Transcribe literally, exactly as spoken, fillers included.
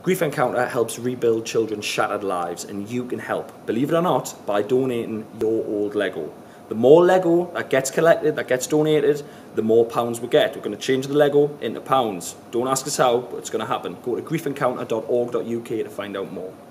Grief Encounter helps rebuild children's shattered lives, and you can help, believe it or not, by donating your old Lego. The more Lego that gets collected, that gets donated, the more pounds we get. We're going to change the Lego into pounds. Don't ask us how, but it's going to happen. Go to grief encounter dot org dot U K to find out more.